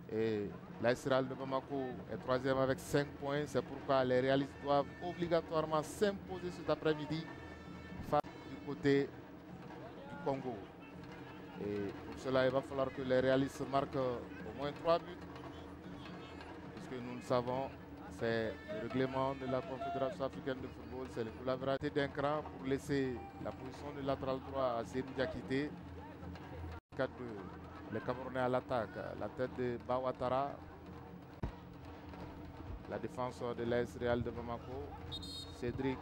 Et l'AS Real de Bamako est troisième avec 5 points. C'est pourquoi les réalistes doivent obligatoirement s'imposer cet après-midi face du côté du Congo. Et pour cela, il va falloir que les réalistes marquent au moins 3 buts. Puisque nous le savons, c'est le règlement de la Confédération africaine de football. C'est le coup la vérité d'un cran pour laisser la position de latéral droit à Seydou Diakité. Les Camerounais à l'attaque, la tête de Bawatara, la défense de l'AS Real de Bamako, Cédric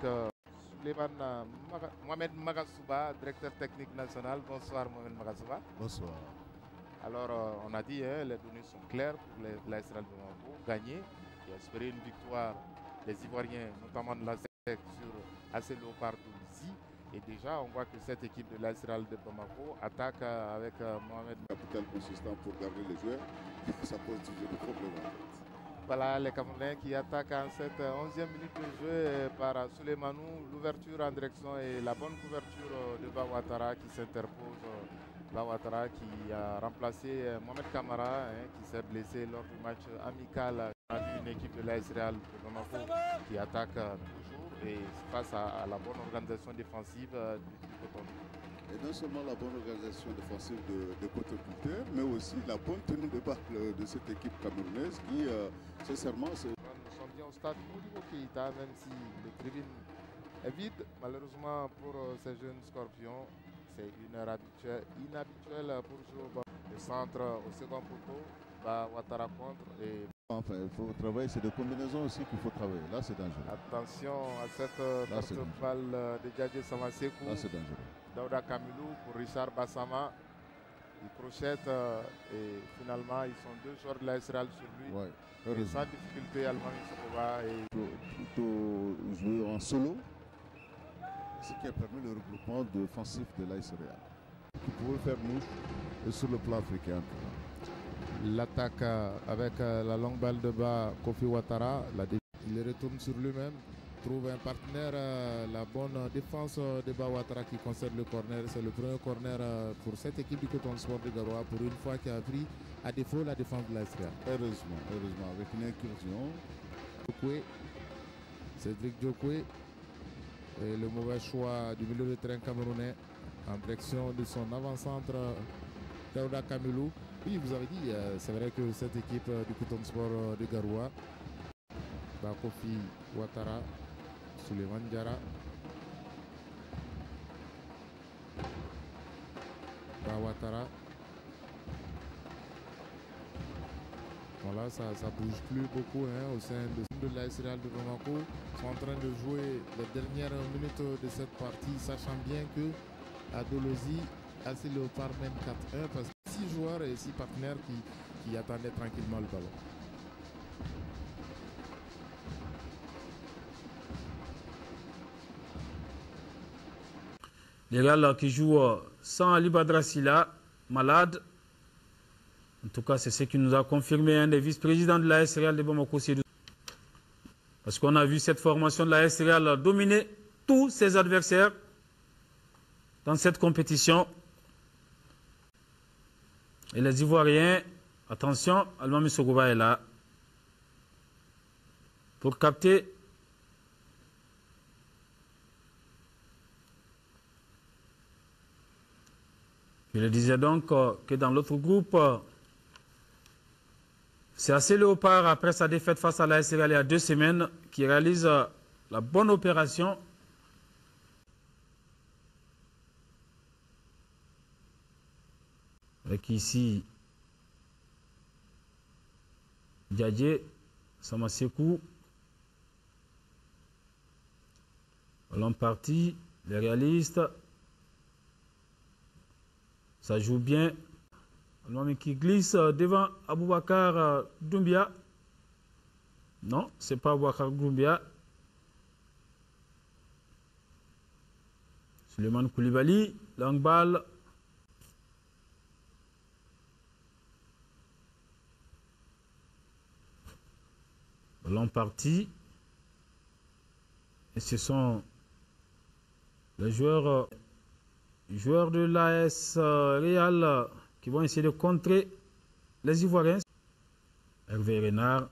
Mohamed Magasouba, directeur technique national. Bonsoir Mohamed Magasouba. Bonsoir. Alors on a dit, les données sont claires pour l'AS Real de Bamako, gagner et espérer une victoire des Ivoiriens, notamment de la SEC sur AC Léopard Toulouse. Et déjà, on voit que cette équipe de l'AS Real de Bamako attaque avec Mohamed. Capital consistant pour garder les joueurs, ça pose toujours des problèmes en fait. Voilà les Camerounais qui attaquent en cette 11e minute de jeu par Souleymanou. L'ouverture en direction et la bonne couverture de Bawatara qui s'interpose. Bawatara qui a remplacé Mohamed Kamara qui s'est blessé lors du match amical. On a vu une équipe de l'AS Real de Bamako qui attaque toujours et face à la bonne organisation défensive du Cotonou. Et non seulement la bonne organisation défensive de Cotonou, mais aussi la bonne tenue de balle de cette équipe camerounaise qui, sincèrement, c'est... Nous sommes bien au stade Modibo Keïta, même si le tribune est vide. Malheureusement pour ces jeunes scorpions, c'est une heure inhabituelle pour jouer au bas. Le centre au second poteau, Bawatara contre et... Enfin, il faut travailler, c'est des combinaisons aussi qu'il faut travailler. Là, c'est dangereux. Attention à cette porte-balle de Djadje Samasekou. Là, c'est dangereux. Daouda Kamilou pour Richard Bassama. Il crochette et finalement, ils sont deux joueurs de l'AS Real sur lui. Ouais, et sans difficulté, Almami Sokoba. Plutôt jouer en solo, ce qui a permis le regroupement défensif de l'AS Real, qui pouvait faire mouche et sur le plan africain. L'attaque avec la longue balle de bas, Kofi Ouattara, il retourne sur lui-même, trouve un partenaire, la bonne défense de Bawatara qui concerne le corner. C'est le premier corner pour cette équipe du Coton Sport de Garoua, pour une fois qui a pris à défaut la défense de l'AS Real. Heureusement, avec une incursion. Cédric Djokwe et le mauvais choix du milieu de terrain camerounais en direction de son avant-centre Daouda Kamilou. Oui, vous avez dit, c'est vrai que cette équipe du Coton Sport de Garoua, Kofi Ouattara, Souleymane Diarra, Bawatara. Voilà, ça bouge plus beaucoup au sein de l'AS Real de Bamako. Ils sont en train de jouer les dernières minutes de cette partie, sachant bien que à Dolosi, AC Léopard mène 4-1 parce que 6 joueurs et 6 partenaires qui attendaient tranquillement le ballon. Les Real qui jouent sans Ali Badra Sila, malade. En tout cas, c'est ce qui nous a confirmé un des vice-présidents de l'AS Real de Bamako. Parce qu'on a vu cette formation de l'AS Real dominer tous ses adversaires dans cette compétition. Et les Ivoiriens, attention, Almami Sokoba est là pour capter. Je le disais donc que dans l'autre groupe, c'est AC Léopard, après sa défaite face à l'AS Real il y a 2 semaines, qui réalise la bonne opération. Avec ici Djadje Samasekou. Ballon parti, les réalistes. Ça joue bien. L'homme qui glisse devant Aboubakar Doumbia. Non, c'est pas Aboubakar Doumbia. Souleymane Koulibaly, longue balle. Ballon parti. Et ce sont les joueurs de l'AS Real qui vont essayer de contrer les Ivoiriens. Hervé Renard.